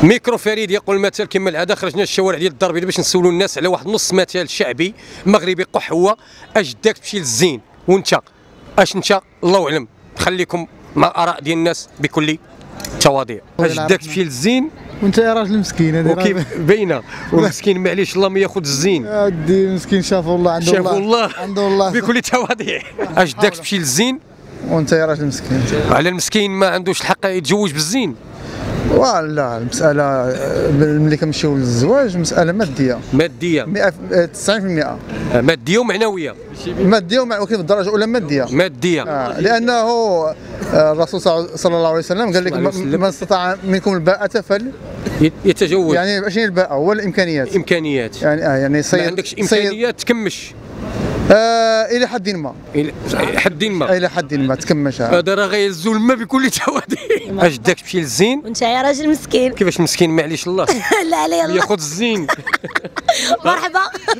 ميكرو فريد يقول المثل كما العاده خرجنا للشوارع ديال الدار البيضاء باش نسولوا الناس على واحد نص مثل شعبي مغربي قح هو اش داك تمشي للزين وانت اش انت الله اعلم. خليكم مع الاراء ديال الناس بكل تواضيع. اش داك تمشي للزين وانت يا راجل مسكين هذه وكيف باينه والمسكين معليش الله ما ياخذ الزين. ادي مسكين شافوا الله عنده الله شافوا الله عنده الله بكل تواضيع. اش داك تمشي للزين وانت يا راجل مسكين. على المسكين ما عندوش الحق يتزوج بالزين. لا المسألة ملي كنمشيو للزواج مسألة مادية 90% مادية ومعنوية. مادية ولكن بالدرجة الأولى مادية لأنه الرسول صلى الله عليه وسلم قال لك من استطاع منكم الباءة يتزوج. يعني شنو الباءة؟ هو الإمكانيات. يعني ما عندكش إمكانيات تكمش. الى حد ما الى حد ما تكمش. هذا راه غيهزو الماء بكل تواضيع. اش داك تمشي للزين وانت يا راجل مسكين. كيفاش مسكين معليش الله لا علي الله ياخذ الزين. مرحبا.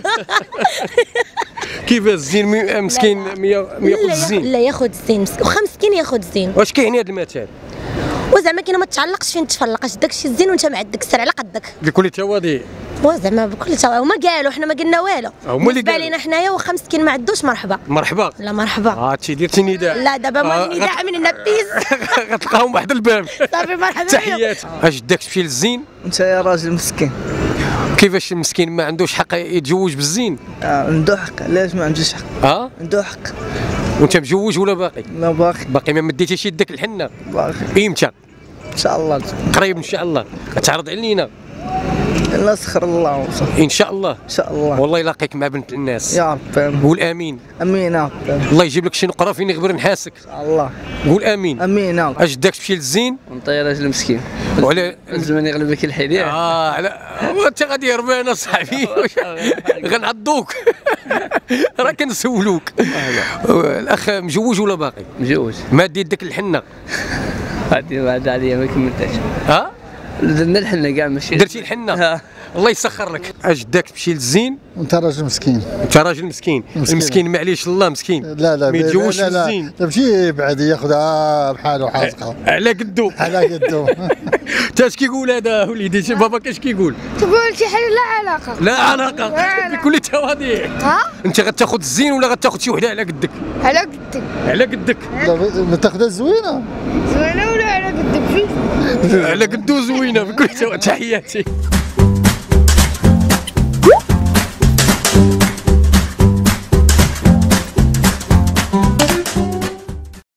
كيفاش الزين مسكين ما ياخذ الزين؟ لا ياخذ الزين واخا مسكين ياخذ الزين. واش كيعني هذا المثل؟ وزعما كاين ما تشعلقش فين تفلق. اش داكشي الزين وانت ما عندك السر على قدك بكل تواضيع. وزعما بكل تواضيع. هما قالوا حنا ما قلنا والو. بالنسبه لينا حنايا واخا مسكين ما عندوش مرحبا. لا مرحبا. هادشي درتي نداء. لا دابا مالي نداء من النبيس. غتلقاهم واحد الباب. صافي مرحبا. تحيات. اش داك تمشي للزين انت يا راجل مسكين. كيفاش المسكين ما عندوش حق يتزوج بالزين؟ عنده حق. علاش ما عندوش حق؟ عنده حق. وانت مجوج ولا باقي؟ لا باقي ما مديتيش يدك الحنه؟ باقي. امتى؟ ان شاء الله قريب ان شاء الله. تعرض علينا. لا سخر الله وصف. ان شاء الله والله يلاقيك مع بنت الناس يا رب. قول امين. امين يا رب. الله يجيب لك شي نقره فين يغبر نحاسك ان شاء الله. قول امين. امين يا رب. اش داك تمشي للزين وانت يا راجل مسكين وعلى الزمان يغلبك الحيل. وانت غادي هربان صاحبي غنعضوك. راه كنسولوك. الاخ مجوج ولا باقي؟ مجوج. ما دي يدك الحنه؟ هادي بعد عليا ما كملتهاش. درنا الحنه كاع ماشي درتي الحنه. الله يسخر لك. اش داك تمشي للزين وانت راجل مسكين. المسكين معليش الله مسكين. لا ما يتزوجش بالزين. ماشي بعد ياخذها بحاله حازقه على قدو. تا اش كيقول هذا وليدي؟ باباك اش كيقول؟ تقول شي حاجه لا علاقه بكل تواضيع. انت غتاخذ الزين ولا غتاخذ شي وحده على قدك؟ على قدك. لا تاخذها زوينه ولا على قدك؟ على قدو زوينه بكل تحياتي.